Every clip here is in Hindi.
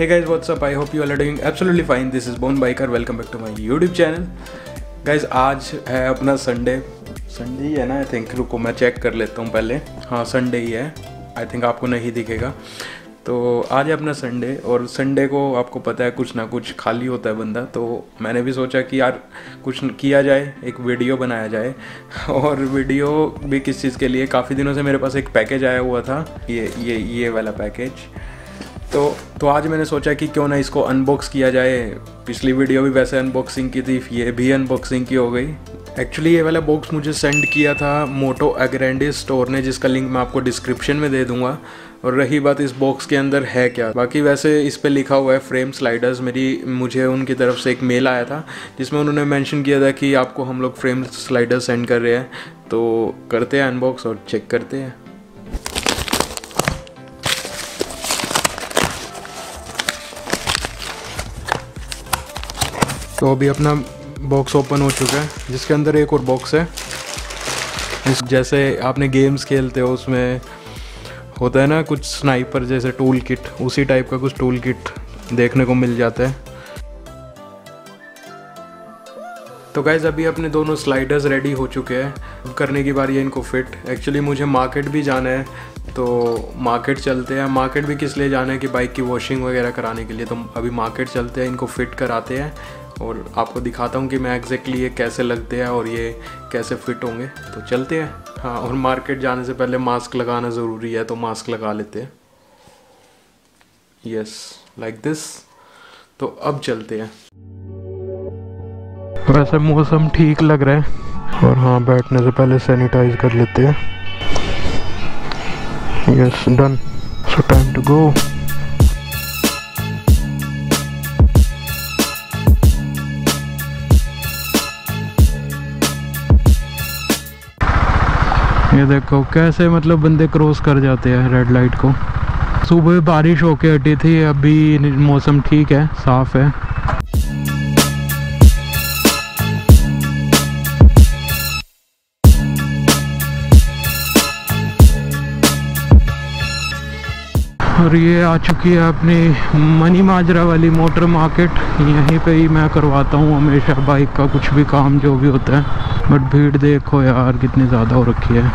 Hey guys, what's up? I hope you all are doing absolutely fine. This is Bone Biker. Welcome back to my YouTube channel. Guys, आज है अपना संडे ही है ना? आई थिंक रुको मैं चेक कर लेता हूँ पहले. हाँ, संडे ही है. आई थिंक आपको नहीं दिखेगा. तो आज है अपना संडे और संडे को आपको पता है कुछ ना कुछ खाली होता है बंदा. तो मैंने भी सोचा कि यार कुछ किया जाए, एक वीडियो बनाया जाए. और वीडियो भी किस चीज़ के लिए, काफ़ी दिनों से मेरे पास एक पैकेज आया हुआ था, ये वाला पैकेज. तो आज मैंने सोचा कि क्यों ना इसको अनबॉक्स किया जाए. पिछली वीडियो भी वैसे अनबॉक्सिंग की थी, ये भी अनबॉक्सिंग की हो गई. एक्चुअली ये वाला बॉक्स मुझे सेंड किया था मोटो अग्रेंडे स्टोर ने, जिसका लिंक मैं आपको डिस्क्रिप्शन में दे दूंगा. और रही बात इस बॉक्स के अंदर है क्या, बाकी वैसे इस पे लिखा हुआ है फ्रेम स्लाइडर्स. मुझे उनकी तरफ से एक मेल आया था जिसमें उन्होंने मेंशन किया था कि आपको हम लोग फ्रेम स्लाइडर्स सेंड कर रहे हैं. तो करते हैं अनबॉक्स और चेक करते हैं. तो अभी अपना बॉक्स ओपन हो चुका है, जिसके अंदर एक और बॉक्स है. जैसे आपने गेम्स खेलते हो उसमें होता है ना कुछ स्नाइपर जैसे टूल किट, उसी टाइप का कुछ टूल किट देखने को मिल जाता है. तो गाइज़ अभी अपने दोनों स्लाइडर्स रेडी हो चुके हैं. करने की बारी है इनको फिट. एक्चुअली मुझे मार्केट भी जाना है, तो मार्केट चलते हैं. मार्केट भी किस लिए जाना है कि बाइक की वॉशिंग वगैरह कराने के लिए. तो अभी मार्केट चलते हैं, इनको फिट कराते हैं और आपको दिखाता हूँ कि मैं एग्जैक्टली ये कैसे लगते हैं और ये कैसे फिट होंगे. तो चलते हैं. हाँ, और मार्केट जाने से पहले मास्क लगाना ज़रूरी है, तो मास्क लगा लेते हैं. Yes, like this. तो अब चलते हैं. वैसे मौसम ठीक लग रहा है और हाँ, बैठने से पहले सैनिटाइज कर लेते हैं. Yes, done. So time to go. ये देखो कैसे मतलब बंदे क्रॉस कर जाते हैं रेड लाइट को. सुबह बारिश होके हटी थी, अभी मौसम ठीक है, साफ है. और ये आ चुकी है अपनी मनी माजरा वाली मोटर मार्केट. यहीं पे ही मैं करवाता हूँ हमेशा बाइक का कुछ भी काम जो भी होता है. बट भीड़ देखो यार कितनी ज़्यादा हो रखी है.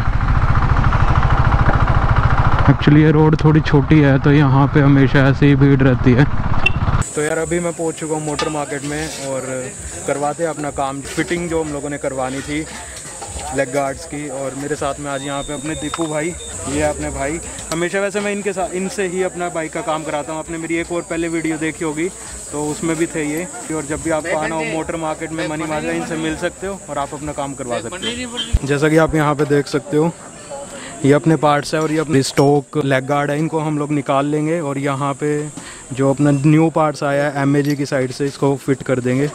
एक्चुअली ये रोड थोड़ी छोटी है तो यहाँ पे हमेशा ऐसे ही भीड़ रहती है. तो यार अभी मैं पहुँच चुका हूँ मोटर मार्केट में और करवाते हैं अपना काम. फिटिंग जो हम लोगों ने करवानी थी लेग गार्ड्स की. और मेरे साथ में आज यहाँ पे अपने दीपू भाई, ये है अपने भाई. हमेशा वैसे मैं इनसे ही अपना बाइक का काम कराता हूँ. आपने मेरी एक और पहले वीडियो देखी होगी तो उसमें भी थे ये. और जब भी आपको आना हो मोटर मार्केट में मनी माजरा, इनसे मिल सकते हो और आप अपना काम करवा सकते हो. जैसा कि आप यहाँ पे देख सकते हो, ये अपने पार्ट्स है और ये अपने स्टॉक लेग गार्ड है. इनको हम लोग निकाल लेंगे और यहाँ पे जो अपना न्यू पार्ट्स आया है MAG की साइड से, इसको फिट कर देंगे.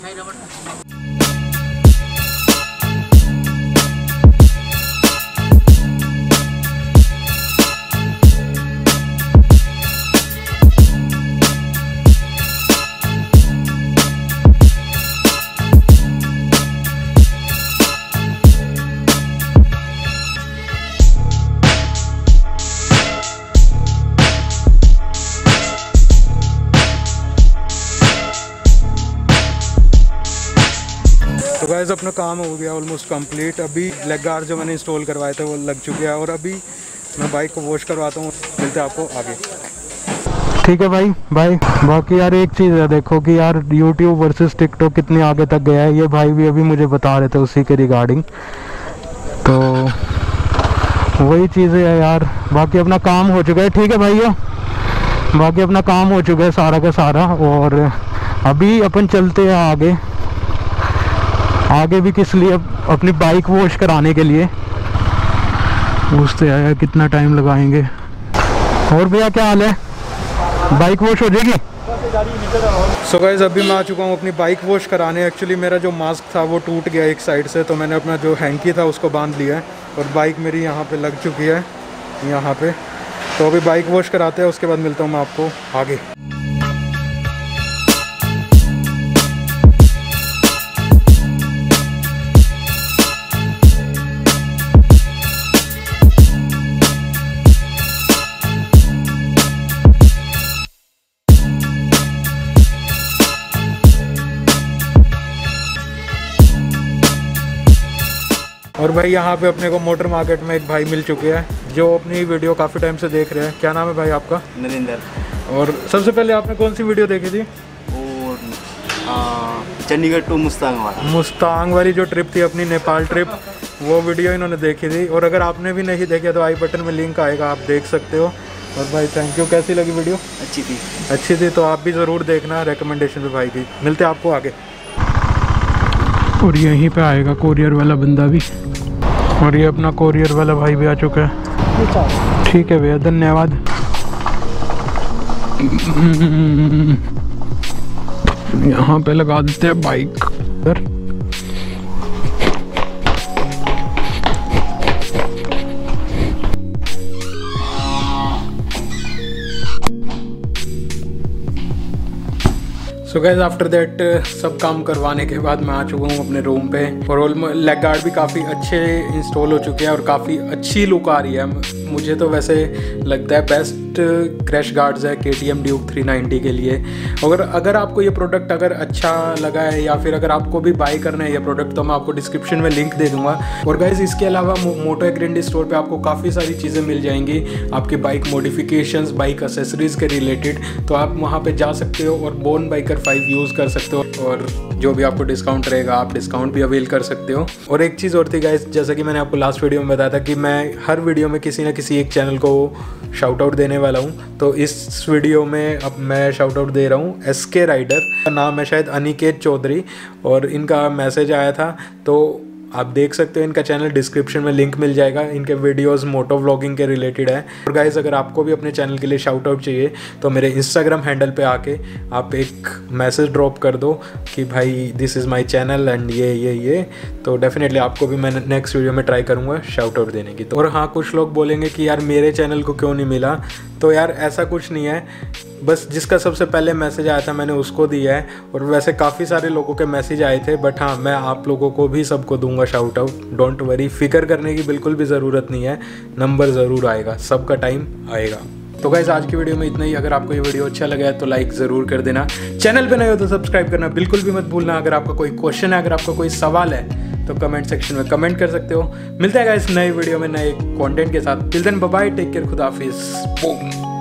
तो गाइस अपना काम हो गया ऑलमोस्ट कंप्लीट. अभी लेग गार्ड जो मैंने इंस्टॉल करवाए थे वो लग चुके हैं और अभी मैं बाइक को वॉश करवाता हूँ. मिलते हैं आपको आगे. ठीक है भाई, बाय. बाकी यार एक चीज़ है, देखो कि यार YouTube वर्सेस TikTok कितनी आगे तक गया है. ये भाई भी अभी मुझे बता रहे थे उसी के रिगार्डिंग. तो वही चीज़ें है यार. बाकी अपना काम हो चुका है. ठीक है भाई, बाकी अपना काम हो चुका है सारा का सारा. और अभी अपन चलते हैं आगे भी किस लिए, अपनी बाइक वॉश कराने के लिए. पूछते आया कितना टाइम लगाएंगे. और भैया क्या हाल है, बाइक वॉश हो जाएगी? सो गाइस अभी मैं आ चुका हूँ अपनी बाइक वॉश कराने. एक्चुअली मेरा जो मास्क था वो टूट गया एक साइड से, तो मैंने अपना जो हैंकी था उसको बांध लिया है और बाइक मेरी यहाँ पे लग चुकी है यहाँ पे. तो अभी बाइक वॉश कराते हैं, उसके बाद मिलता हूँ मैं आपको आगे. और भाई यहाँ पे अपने को मोटर मार्केट में एक भाई मिल चुके हैं जो अपनी वीडियो काफ़ी टाइम से देख रहे हैं। क्या नाम है भाई आपका? नरेंद्र। और सबसे पहले आपने कौन सी वीडियो देखी थी? और चंडीगढ़ टू मुस्तांग वाली जो ट्रिप थी अपनी, नेपाल ट्रिप, वो वीडियो इन्होंने देखी थी। और अगर आपने भी नहीं देखी तो आई बटन में लिंक आएगा, आप देख सकते हो। और भाई थैंक यू। कैसी लगी वीडियो? अच्छी थी तो आप भी ज़रूर देखना, रिकमेंडेशन पे भाई की। मिलते हैं आपको आगे। और यहीं पे आएगा कोरियर वाला बंदा भी, और ये अपना कोरियर वाला भाई भी आ चुका है। ठीक है भैया, धन्यवाद। यहाँ पे लगा देते हैं bike. So guys after that सब काम करवाने के बाद मैं आ चुका हूँ अपने रूम पे। और लेग गार्ड भी काफ़ी अच्छे इंस्टॉल हो चुके हैं और काफ़ी अच्छी लुक आ रही है। मुझे तो वैसे लगता है बेस्ट क्रैश गार्ड्स है KTM ड्यूक 390 के लिए। अगर आपको ये प्रोडक्ट अगर अच्छा लगा है या फिर अगर आपको भी बाई करना है ये प्रोडक्ट, तो मैं आपको डिस्क्रिप्शन में लिंक दे दूंगा। और गाइस इसके अलावा मोटो एग्रेंडी स्टोर पे आपको काफ़ी सारी चीज़ें मिल जाएंगी आपकी बाइक मॉडिफिकेशंस, बाइक एसेसरीज़ के रिलेटेड। तो आप वहाँ पे जा सकते हो और बोन बाइकर 5 यूज़ कर सकते हो, और जो भी आपको डिस्काउंट रहेगा आप डिस्काउंट भी अवेल कर सकते हो। और एक चीज़ और थी गाइस, जैसा कि मैंने आपको लास्ट वीडियो में बताया था कि मैं हर वीडियो में किसी न किसी एक चैनल को शाउट आउट देने वाला हूँ। तो इस वीडियो में अब मैं शाउट आउट दे रहा हूँ SK राइडर, का नाम है शायद अनिकेत चौधरी, और इनका मैसेज आया था। तो आप देख सकते हो इनका चैनल, डिस्क्रिप्शन में लिंक मिल जाएगा। इनके वीडियोस मोटो व्लॉगिंग के रिलेटेड है। और गाइस अगर आपको भी अपने चैनल के लिए शाउट आउट चाहिए तो मेरे इंस्टाग्राम हैंडल पे आके आप एक मैसेज ड्रॉप कर दो कि भाई this is my channel and ये तो डेफिनेटली आपको भी मैं नेक्स्ट वीडियो में ट्राई करूँगा शाउट आउट देने की। तो और हाँ, कुछ लोग बोलेंगे कि यार मेरे चैनल को क्यों नहीं मिला, तो यार ऐसा कुछ नहीं है, बस जिसका सबसे पहले मैसेज आया था मैंने उसको दिया है। और वैसे काफ़ी सारे लोगों के मैसेज आए थे, बट हाँ मैं आप लोगों को भी सबको दूंगा शाउट आउट। डोंट वरी, फिक्र करने की बिल्कुल भी ज़रूरत नहीं है, नंबर ज़रूर आएगा, सबका टाइम आएगा। तो गाइस आज की वीडियो में इतना ही। अगर आपको ये वीडियो अच्छा लगा है तो लाइक ज़रूर कर देना, चैनल पे नए हो तो सब्सक्राइब करना बिल्कुल भी मत भूलना। अगर आपका कोई क्वेश्चन है, अगर आपका कोई सवाल है तो कमेंट सेक्शन में कमेंट कर सकते हो। मिलते हैं गाइस नए वीडियो में नए कंटेंट के साथ। Till then bye bye, take care, खुदा हाफिज़।